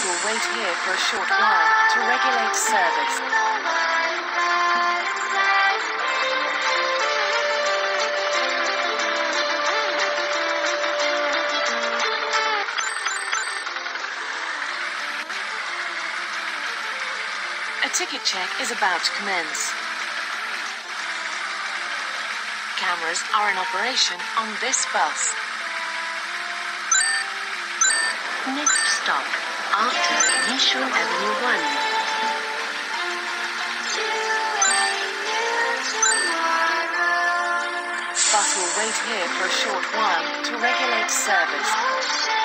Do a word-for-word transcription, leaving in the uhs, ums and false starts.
will wait here for a short while to regulate service. A ticket check is about to commence. Cameras are in operation on this bus. Next stop, after Yishun Avenue one. Bus will wait here for a short while to regulate service.